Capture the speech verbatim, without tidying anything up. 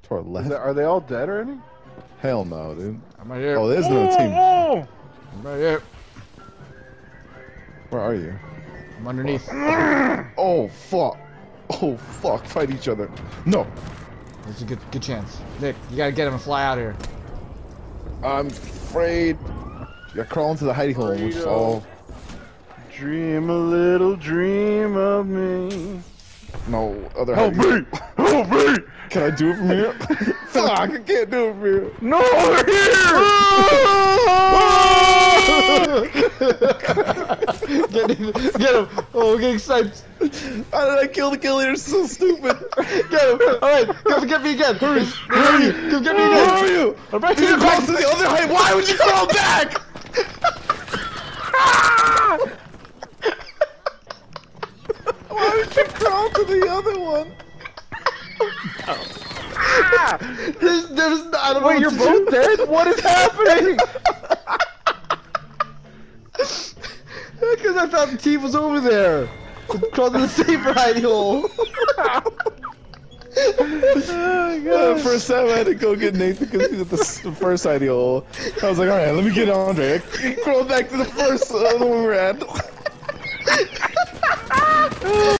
To our left. Is that, are they all dead already? Hell no, dude. I'm right here. Oh, there's another team. Oh, I'm right here. Where are you? I'm underneath. Oh fuck! Oh fuck! Fight each other. No. There's a good good chance. Nick, you gotta get him and fly out here. I'm afraid. You gotta crawl into the hidey hole, which is all. dream a little dream of me. No other. Help hidey me! Help me! Can I do it from here? Fuck! I can't do it from here. No, over here! Get him! Get him! Oh, we're getting sniped! How did I kill the killer? It's so stupid. Get him! Alright, come get me again! Hurry! Hurry! Come get me Where again! are you? I'm right You here! crawl to the other hide. Why would you crawl back? Why would you crawl to the other one? There's, there's, I don't know Wait, what you're to both do. dead? What is happening? Because I thought the team was over there. Crawl to the safer hidey hole. Oh, God. First time I had to go get Nathan because he's at the, the first hidey hole. I was like, alright, let me get Andre. I crawled back to the first uh, one we were at.